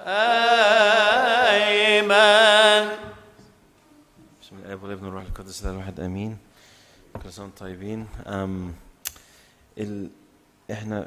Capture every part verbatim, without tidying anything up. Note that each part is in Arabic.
آمين. بسم الآب والابن والروح القدس الإله الواحد آمين. كل سنة وانتم طيبين. أم ال إحنا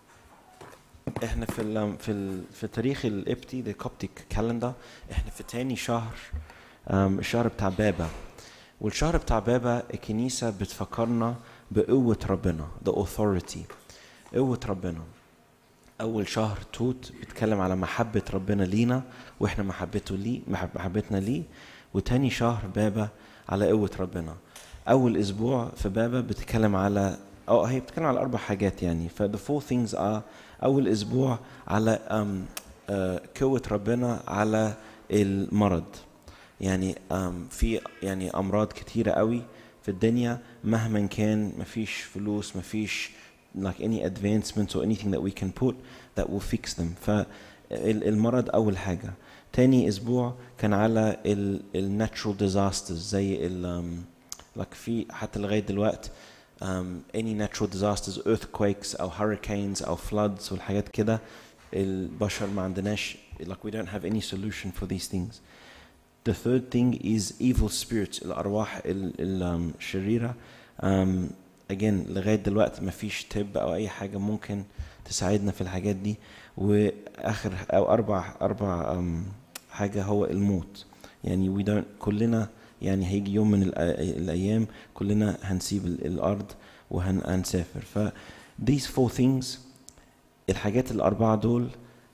إحنا في ال في ال في تاريخ القبطي the Coptic calendar إحنا في تاني شهر، أم الشهر بتاع بابا. والشهر بتاع بابا الكنيسة بتفكرنا بقوة ربنا، the authority، قوة ربنا. أول شهر توت بيتكلم على محبة ربنا لينا وإحنا محبته ليه محبتنا ليه. وتاني شهر بابا على قوة ربنا. أول أسبوع في بابا بتتكلم على أو هي بتتكلم على أربع حاجات يعني. ف the four things are أول أسبوع على um, uh, قوة ربنا على المرض. يعني um, في يعني أمراض كتيرة قوي في الدنيا مهما كان مفيش فلوس مفيش like any advancements or anything that we can put that will fix them. فالمرض أول حاجة. تاني أسبوع كان على ال ال natural disasters زي ال um, like في حتى لغاية دلوقت um, any natural disasters earthquakes أو hurricanes أو floods والحاجات كده البشر ما عندناش like we don't have any solution for these things. The third thing is evil spirits الأرواح الشريرة. um, again لغاية دلوقتي ما فيش طب أو أي حاجة ممكن تساعدنا في الحاجات دي. وآخر أو أربع أربع um, حاجة هو الموت. يعني we don't كلنا يعني هيجي يوم من الأيام كلنا هنسيب الأرض وهنسافر. ف these four things الحاجات الأربعة دول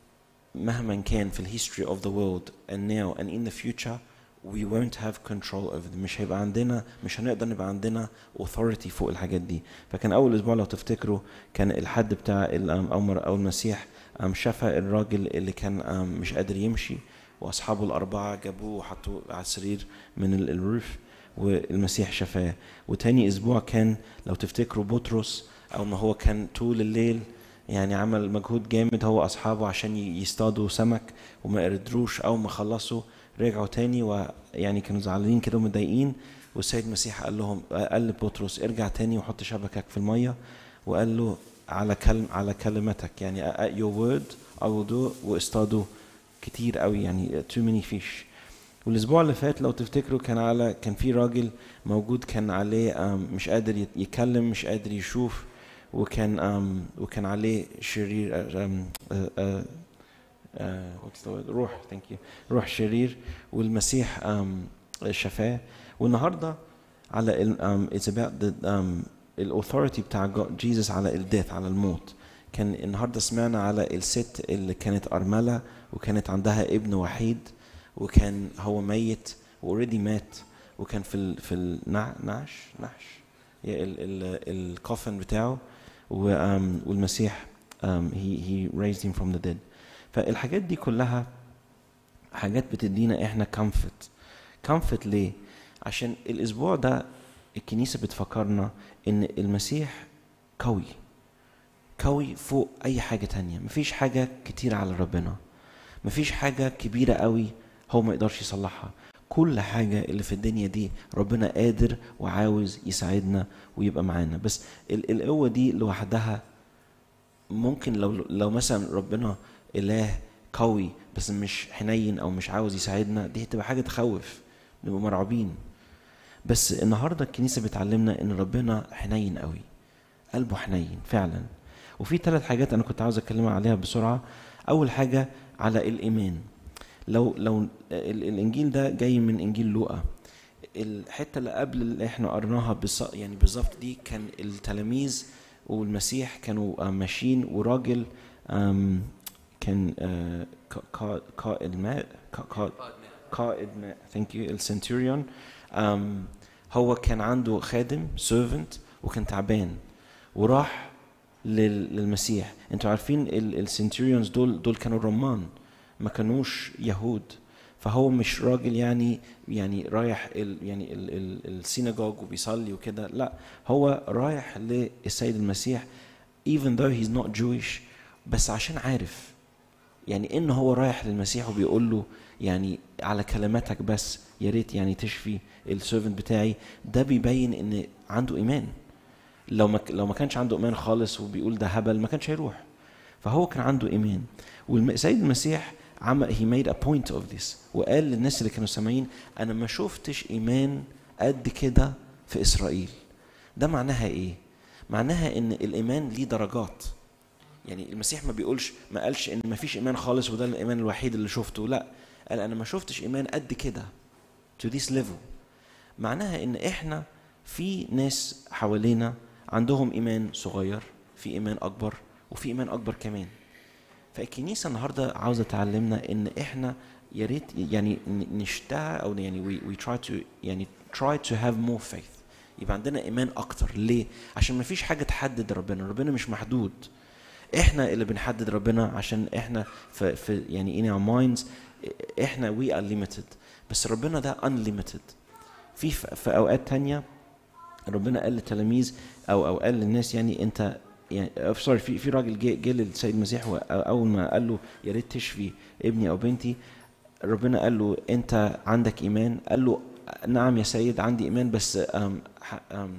مهما كان في ال history of the world and now and in the future we won't have control over them. مش هيبقى عندنا مش هنقدر نبقى عندنا authority فوق الحاجات دي. فكان أول أسبوع لو تفتكروا كان الحد بتاع الأمر أو المسيح شفى الراجل اللي كان مش قادر يمشي وأصحابه الأربعة جابوه وحطوه على السرير من الروف والمسيح شفاه. وتاني أسبوع كان لو تفتكروا بطرس أو ما هو كان طول الليل يعني عمل مجهود جامد هو أصحابه عشان يصطادوا سمك وما قدروش أو ما خلصوا رجعوا تاني ويعني كانوا زعلانين كده ومضايقين. والسيد المسيح قال لهم قال لبطرس ارجع تاني وحط شبكك في المية وقال له على كلم على كلمتك يعني your word I will do. واصطادوا كتير قوي يعني too many fish. والاسبوع اللي فات لو تفتكروا كان على كان في راجل موجود كان عليه مش قادر يتكلم مش قادر يشوف وكان وكان عليه شرير روح thank you روح شرير والمسيح شفاه. والنهارده على it's about the الauthority بتاع Jesus على الديث على الموت. كان النهارده سمعنا على الست اللي كانت أرملة وكانت عندها ابن وحيد وكان هو ميت واوريدي مات وكان في ال في النعش نعش الكوفن بتاعه والمسيح he he raised him from the dead. فالحاجات دي كلها حاجات بتدينا احنا comfort. comfort ليه؟ عشان الاسبوع ده الكنيسة بتفكرنا ان المسيح قوي قوي فوق اي حاجة تانية. مفيش حاجة كتير على ربنا مفيش حاجة كبيرة قوي هو ما يقدرش يصلحها. كل حاجة اللي في الدنيا دي ربنا قادر وعاوز يساعدنا ويبقى معانا. بس القوة دي لوحدها ممكن لو لو مثلا ربنا إله قوي بس مش حنين أو مش عاوز يساعدنا دي هتبقى حاجة تخوف نبقى مرعوبين. بس النهاردة الكنيسة بتعلمنا إن ربنا حنين قوي قلبه حنين فعلا. وفي ثلاث حاجات أنا كنت عاوز أتكلم عليها بسرعة. أول حاجة على الإيمان. لو لو الإنجيل ده جاي من إنجيل لوقا الحتة اللي قبل اللي إحنا قرناها يعني بالظبط دي كان التلاميذ والمسيح كانوا ماشيين وراجل كان قائد ماء قائد ماء ثانك يو السنتوريون. هو كان عنده خادم سيرفنت وكان تعبان وراح للمسيح. انتوا عارفين السنتوريونز دول دول كانوا رومان ما كانوش يهود. فهو مش راجل يعني يعني رايح ال يعني السيناغوج وبيصلي وكده لا هو رايح للسيد المسيح even though he's not Jewish بس عشان عارف يعني إنه هو رايح للمسيح وبيقول له يعني على كلماتك بس يا ريت يعني تشفي السيرفنت بتاعي. ده بيبين إن عنده إيمان. لو ما لو ما كانش عنده إيمان خالص وبيقول ده هبل ما كانش هيروح. فهو كان عنده إيمان. والسيد المسيح عمل he made a point of this وقال للناس اللي كانوا سامعين أنا ما شفتش إيمان قد كده في إسرائيل. ده معناها إيه؟ معناها إن الإيمان ليه درجات. يعني المسيح ما بيقولش ما قالش إن ما فيش إيمان خالص وده الإيمان الوحيد اللي شفته، لا، قال أنا ما شفتش إيمان قد كده to this level. معناها إن إحنا في ناس حوالينا عندهم إيمان صغير، في إيمان أكبر، وفي إيمان أكبر كمان. فالكنيسة النهاردة عاوزة تعلمنا إن إحنا يا ريت يعني نشتغل أو يعني we, we try to يعني try to have more faith. يبقى عندنا إيمان أكتر. ليه؟ عشان ما فيش حاجة تحدد ربنا. ربنا مش محدود. إحنا اللي بنحدد ربنا عشان إحنا في, في يعني in our minds إحنا we are limited. بس ربنا ده unlimited. في في أوقات تانية ربنا قال للتلاميذ أو أو قال للناس يعني أنت يعني سوري في في راجل جه جه للسيد المسيح واول ما قال له يا ريت تشفي ابني او بنتي، ربنا قال له انت عندك ايمان؟ قال له نعم يا سيد عندي ايمان بس أم أم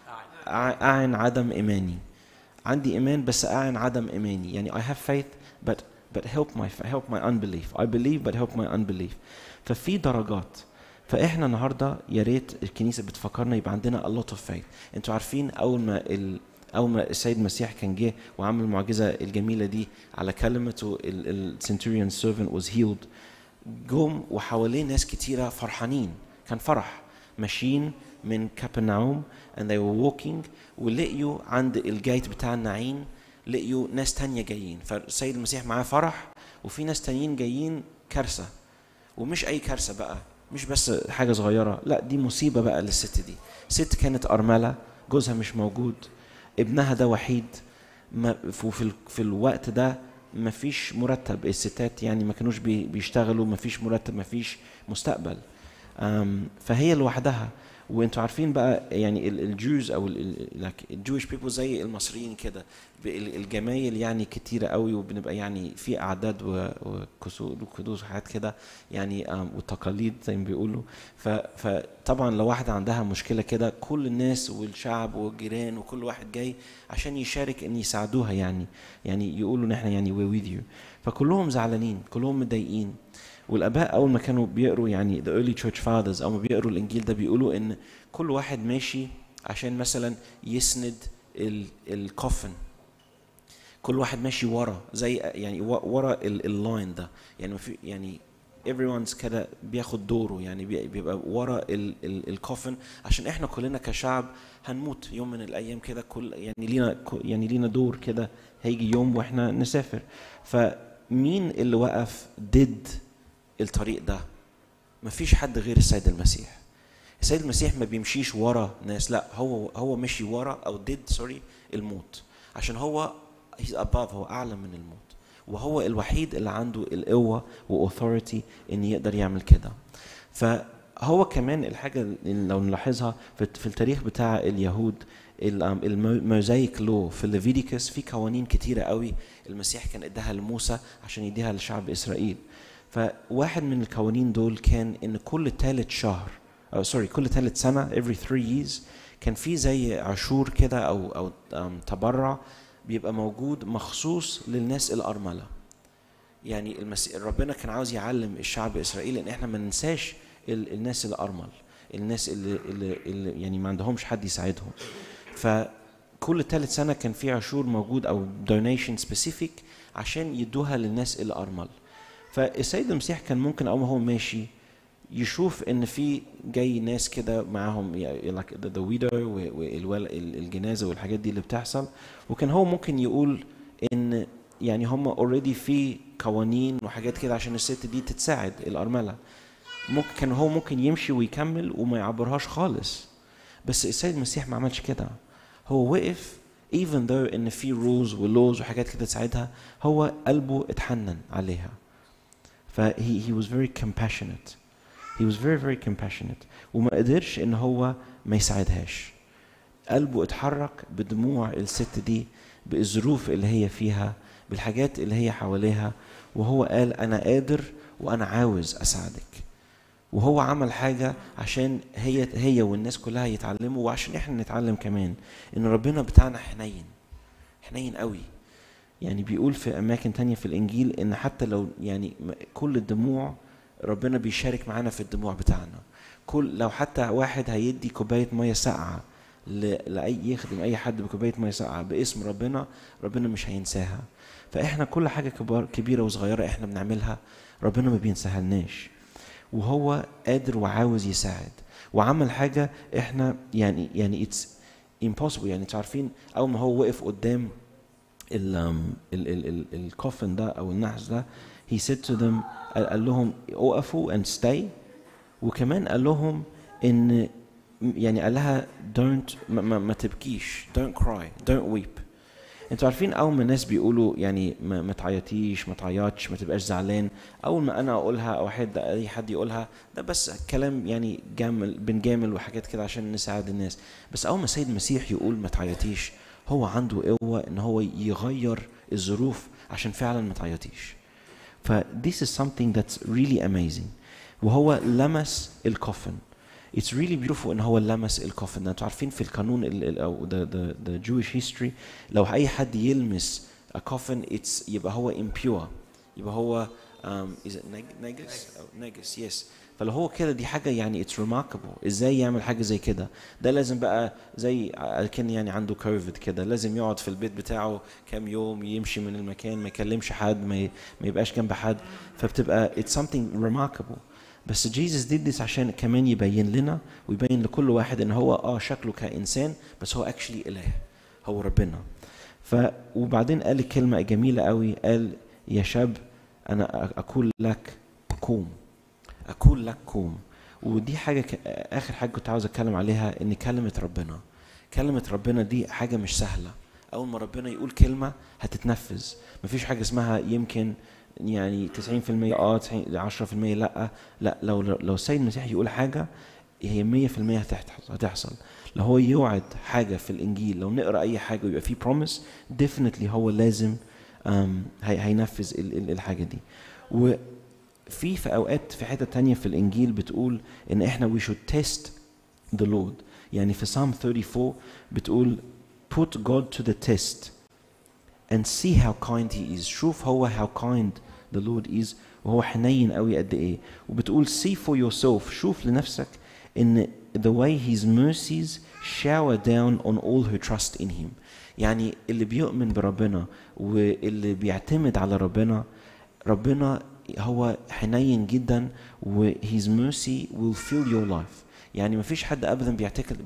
اعن عدم ايماني. عندي ايمان بس اعن عدم ايماني. يعني I have faith but but help my help my unbelief. I believe but help my unbelief. ففي درجات. فاحنا النهارده يا ريت الكنيسه بتفكرنا يبقى عندنا a lot of faith. انتوا عارفين اول ما ال أول ما السيد المسيح كان جه وعمل المعجزة الجميلة دي على كلمته ال centurion servant was healed، جم وحواليه ناس كتيرة فرحانين، كان فرح، ماشيين من كابرناوم and they were walking ولقيوا عند الجيت بتاع النعيم لقيوا ناس تانية جايين. فالسيد المسيح معاه فرح وفي ناس تانيين جايين كارثة، ومش أي كارثة بقى، مش بس حاجة صغيرة، لا دي مصيبة بقى للست دي. ست كانت أرملة، جوزها مش موجود، ابنها ده وحيد، في في الوقت ده ما فيش مرتب، الستات يعني ما كانوش بيشتغلوا، ما فيش مرتب، ما فيش مستقبل، فهي لوحدها. وانتوا عارفين بقى يعني الجوز او الجويش بيبل زي المصريين كده، الجمايل يعني كتيره قوي، وبنبقى يعني في اعداد وكدوس وحاجات كده يعني والتقاليد زي ما بيقولوا. فطبعا لو واحده عندها مشكله كده كل الناس والشعب والجيران وكل واحد جاي عشان يشارك ان يساعدوها، يعني يعني يقولوا ان احنا يعني we with you. فكلهم زعلانين، كلهم متضايقين. والآباء أول ما كانوا بيقروا يعني the early church fathers أو ما بيقروا الإنجيل ده بيقولوا إن كل واحد ماشي عشان مثلا يسند الكوفن، كل واحد ماشي ورا زي يعني ورا اللاين ده، يعني في يعني everyone's كده بياخد دوره، يعني بيبقى ورا الكوفن عشان إحنا كلنا كشعب هنموت يوم من الأيام كده، كل يعني لينا يعني لينا دور كده، هيجي يوم وإحنا نسافر. فمين اللي وقف ضد الطريق ده؟ مفيش حد غير السيد المسيح. السيد المسيح ما بيمشيش ورا ناس، لا هو هو مشي ورا او ضد سوري الموت، عشان هو he's above، هو اعلى من الموت، وهو الوحيد اللي عنده القوه واوثوريتي ان يقدر يعمل كده. فهو كمان الحاجه اللي لو نلاحظها في التاريخ بتاع اليهود، الموزايك لو في الليفيديكس في قوانين كتيره قوي المسيح كان اداها لموسى عشان يديها لشعب اسرائيل. فواحد من القوانين دول كان ان كل ثالث شهر او سوري كل ثالث سنه every three years كان في زي عشور كده او او تبرع بيبقى موجود مخصوص للناس الارمله. يعني المسيح ربنا كان عاوز يعلم الشعب الاسرائيلي ان احنا ما ننساش الناس الارمل، الناس اللي, اللي, اللي يعني ما عندهمش حد يساعدهم. فكل ثالث سنه كان في عشور موجود او donation specific عشان يدوها للناس الارمل. فالسيد المسيح كان ممكن أول ما هو ماشي يشوف إن في جاي ناس كده معاهم like the widow والجنازة والحاجات دي اللي بتحصل، وكان هو ممكن يقول إن يعني هم already في قوانين وحاجات كده عشان الست دي تتساعد الأرملة. ممكن كان هو ممكن يمشي ويكمل وما يعبرهاش خالص، بس السيد المسيح ما عملش كده. هو وقف even though إن في rules و laws وحاجات كده تساعدها، هو قلبه اتحنن عليها. فهي he was very compassionate. He was very very compassionate. وما قدرش إن هو ما يساعدهاش. قلبه اتحرك بدموع الست دي، بالظروف اللي هي فيها، بالحاجات اللي هي حواليها، وهو قال أنا قادر وأنا عاوز أساعدك. وهو عمل حاجة عشان هي هي والناس كلها يتعلموا، وعشان إحنا نتعلم كمان إن ربنا بتاعنا حنين، حنين قوي. يعني بيقول في اماكن تانية في الانجيل ان حتى لو يعني كل الدموع ربنا بيشارك معانا في الدموع بتاعنا. كل لو حتى واحد هيدي كوبايه ميه ساقعه لاي يخدم اي حد بكوبايه ميه ساقعه باسم ربنا، ربنا مش هينساها. فاحنا كل حاجه كبار كبيره وصغيره احنا بنعملها ربنا ما بينساهالناش، وهو قادر وعاوز يساعد. وعمل حاجه احنا يعني يعني it's impossible. يعني تعرفين اول ما هو وقف قدام الكوفن ده او النحس ده he said to them قال لهم وقفوا and stay، وكمان قال لهم ان يعني قال لها don't ما, ما, ما تبكيش don't cry don't weep. انتوا عارفين اول ما الناس بيقولوا يعني ما, ما تعيطيش ما تعيطش ما تبقاش زعلان، اول ما انا اقولها او حد اي حد يقولها ده بس كلام يعني جامل بنجامل وحاجات كده عشان نساعد الناس. بس اول ما السيد المسيح يقول ما تعيطيش هو عنده قوة ان هو يغير الظروف عشان فعلا ما تعيطيش. ف this is something that's really amazing. وهو لمس الكوفن. It's really beautiful ان هو لمس الكوفن. انتوا عارفين في القانون ال او the the the Jewish history لو اي حد يلمس a coffin it's يبقى هو impure، يبقى هو um, is it نجس أو نجس yes. فلو هو كده دي حاجة يعني it's remarkable. ازاي يعمل حاجة زي كده؟ ده لازم بقى زي كان يعني عنده كوفيد كده لازم يقعد في البيت بتاعه كام يوم يمشي من المكان ما يكلمش حد ما ما يبقاش جنب حد. فبتبقى it's something remarkable. بس جيسس did this عشان كمان يبين لنا ويبين لكل واحد ان هو اه شكله كإنسان بس هو actually إله، هو ربنا. ف وبعدين قال الكلمة جميلة قوي، قال يا شاب انا اقول لك قوم، اقول لك قوم. ودي حاجة ك... اخر حاجة كنت عاوز اتكلم عليها ان كلمة ربنا كلمة ربنا دي حاجة مش سهلة. اول ما ربنا يقول كلمة هتتنفذ. مفيش حاجة اسمها يمكن يعني تسعين في المية اه عشرة في المية لا لا. لو لو السيد المسيح يقول حاجة هي مية في المية هتحصل. لو هو يوعد حاجة في الانجيل لو نقرأ اي حاجة ويبقى فيه promise definitely هو لازم هينفذ الحاجة دي. وفي في اوقات في حتة تانية في الانجيل بتقول ان احنا we should test the Lord. يعني في Psalm thirty-four بتقول put God to the test and see how kind he is. شوف هو how kind the Lord is وهو حنين قوي قد ايه. وبتقول see for yourself شوف لنفسك ان the way his mercies shower down on all who trust in him. يعني اللي بيؤمن بربنا واللي بيعتمد على ربنا ربنا هو حنين جدا و his mercy will fill your life. يعني مفيش حد ابدا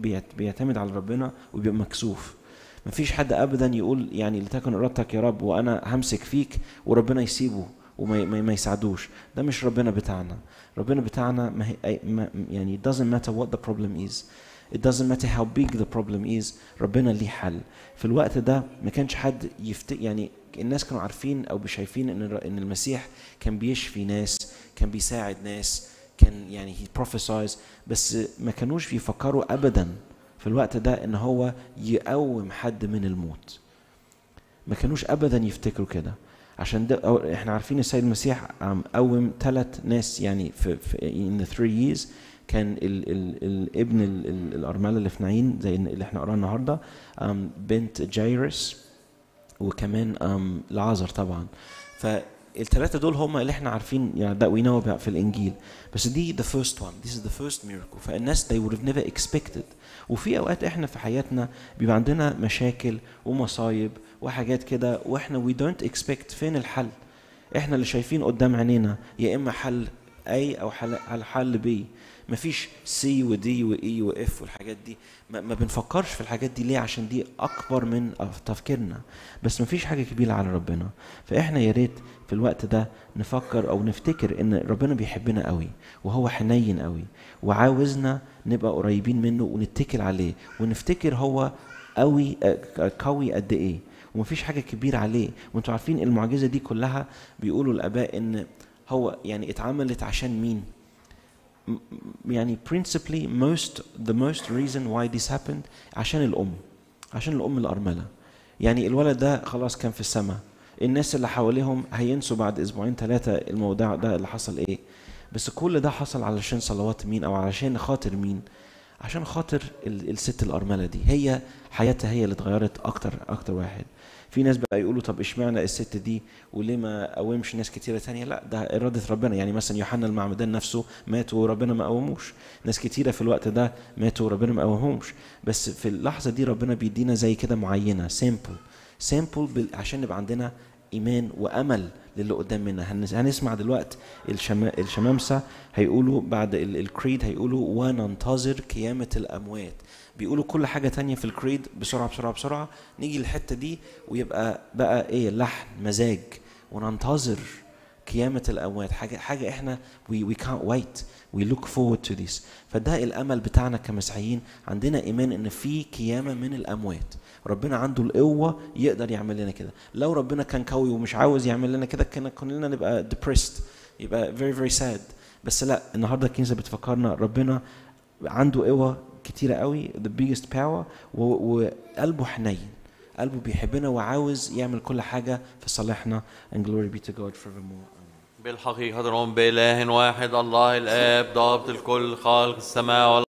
بيعتمد على ربنا وبيبقى مكسوف. مفيش حد ابدا يقول يعني لتكن ارادتك يا رب وانا همسك فيك وربنا يسيبه وما ما يساعدوش. ده مش ربنا بتاعنا. ربنا بتاعنا ما هي ما يعني it doesn't matter what the problem is, it doesn't matter how big the problem is. ربنا ليه حل. في الوقت ده ما كانش حد يفت يعني الناس كانوا عارفين او شايفين ان ان المسيح كان بيشفي ناس كان بيساعد ناس كان يعني he prophesies، بس ما كانوش بيفكروا ابدا في الوقت ده ان هو يقوم حد من الموت. ما كانوش ابدا يفتكروا كده. عشان ده احنا عارفين السيد المسيح قوم ثلاث ناس يعني في, في in the three years. كان ال ال الابن الارمله اللي في نعين زي اللي احنا قرأنا النهارده بنت جايرس وكمان لعازر طبعا. فالثلاثه دول هم اللي احنا عارفين يعني that we know about في الانجيل. بس دي the first one, this is the first miracle. فالناس they would have never expected. وفي اوقات احنا في حياتنا بيبقى عندنا مشاكل ومصايب وحاجات كده واحنا we don't expect فين الحل. احنا اللي شايفين قدام عينينا يا اما حل اي او حل حل بي. مفيش سي ودي واي واف والحاجات دي ما, ما بنفكرش في الحاجات دي ليه؟ عشان دي اكبر من تفكيرنا. بس مفيش حاجه كبيره على ربنا. فاحنا يا ريت في الوقت ده نفكر او نفتكر ان ربنا بيحبنا قوي وهو حنين قوي وعاوزنا نبقى قريبين منه ونتكل عليه ونفتكر هو قوي قوي قد ايه ومفيش حاجه كبيره عليه. وانتوا عارفين المعجزه دي كلها بيقولوا الاباء ان هو يعني اتعملت عشان مين؟ يعني principally most the most reason why this happened عشان الأم عشان الأم الأرملة. يعني الولد ده خلاص كان في السماء. الناس اللي حواليهم هينسوا بعد أسبوعين ثلاثة الموضوع ده اللي حصل إيه. بس كل ده حصل علشان صلوات مين أو علشان خاطر مين؟ عشان خاطر الست الأرملة دي هي حياتها هي اللي اتغيرت أكتر أكتر واحد. في ناس بقى يقولوا طب اشمعنى الست دي وليه ما قومش ناس كتيرة تانية؟ لا ده إرادة ربنا. يعني مثلا يوحنا المعمدان نفسه مات وربنا ما قوموش، ناس كتيرة في الوقت ده ماتوا وربنا ما قومهمش، بس في اللحظة دي ربنا بيدينا زي كده معينة سامبل سامبل عشان نبقى عندنا إيمان وأمل للي قدام منا. هنسمع دلوقتي الشمامسة هيقولوا بعد الكريد هيقولوا وننتظر قيامة الأموات. بيقولوا كل حاجة تانية في الكريد بسرعة بسرعة بسرعة، نيجي للحتة دي ويبقى بقى ايه لحن مزاج وننتظر قيامة الأموات. حاجة حاجة احنا we, we can't wait we look forward to this. فده الأمل بتاعنا كمسيحيين، عندنا إيمان إن في قيامة من الأموات. ربنا عنده القوة يقدر يعمل لنا كده. لو ربنا كان قوي ومش عاوز يعمل لنا كده كنا كلنا نبقى depressed، يبقى very very sad. بس لا، النهاردة الكنيسة بتفكرنا ربنا عنده قوة كتيرة قوي the biggest power، وقلبه حنين، قلبه بيحبنا وعاوز يعمل كل حاجة في صالحنا. and glory be to God forevermore. بالحقيقة نؤمن بإله واحد الله الآب ضابط الكل خالق السماء